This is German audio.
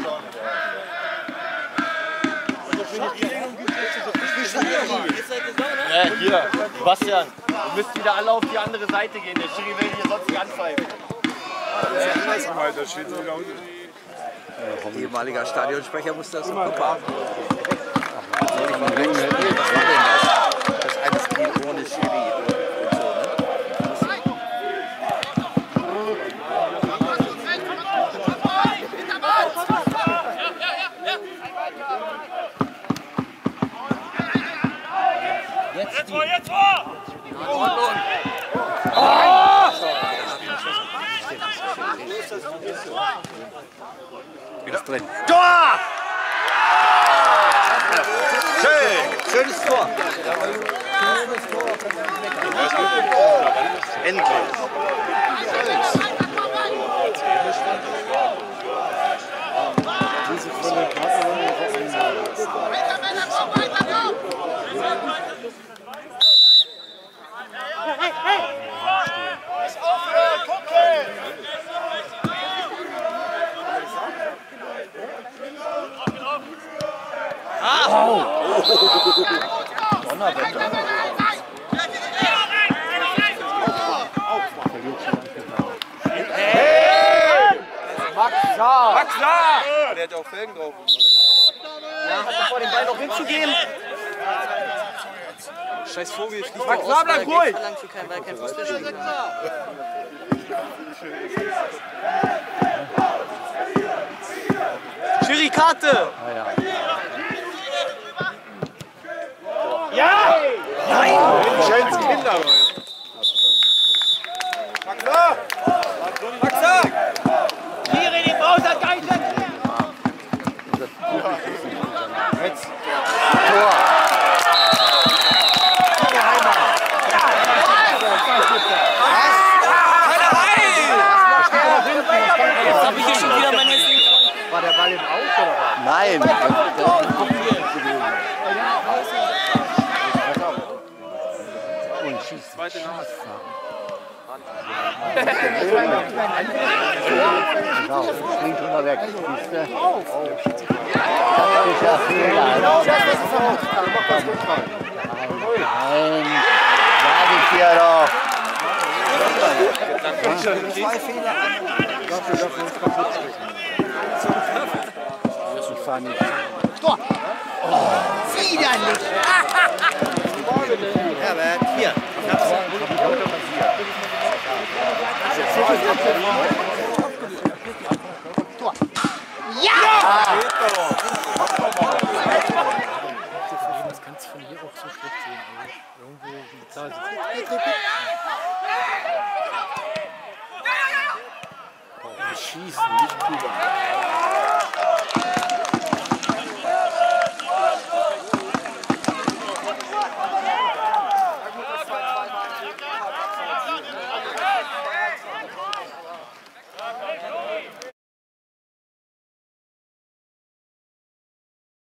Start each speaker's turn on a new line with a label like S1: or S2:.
S1: Hier, Sebastian, wir müssen wieder alle auf die andere Seite gehen. Der Schiri will hier sonst nicht anpfeifen.
S2: Ehemaliger Stadionsprecher muss das im Kopf haben. Das ist ein Spiel ohne Schiri und so, ne?
S3: Jetzt vor!
S2: Wieder drin.
S1: Tor!
S2: Schön! Schönes Tor!
S1: Endlich! Donnerwetter. Hey! Max Saar!
S2: Max Saar! Der hat auch Felgen drauf.
S1: Ja, hat davor den Ball noch hinzugeben.
S2: Scheiß Vogel fliegt
S1: Max Saar, bleib ruhig! Schiri, Karte! Ja! Nein!
S2: Schönes Kinder! Max Saar! Max Saar!
S1: Hier in die Pause, geil!
S2: Jetzt!
S1: Tor!
S4: Jetzt habe ich hier schon wieder meine...
S1: War der Ball im Aus oder was?
S2: Nein!
S1: Und schießt. Zweite Nase. Springt drüber weg. Siehst du? Taktischer Fehler. Nein, sag ich dir doch.
S2: Zwei Fehler an.
S1: Dafür uns kaputt stecken. Ich fahr nicht.
S2: Tor! Wieder nicht! Herbert, hier. Tor! Ja!
S5: Das kannst du von hier auch so schlecht sehen. Irgendwo die Zahl sitzt.
S1: Schießen, nicht drüber.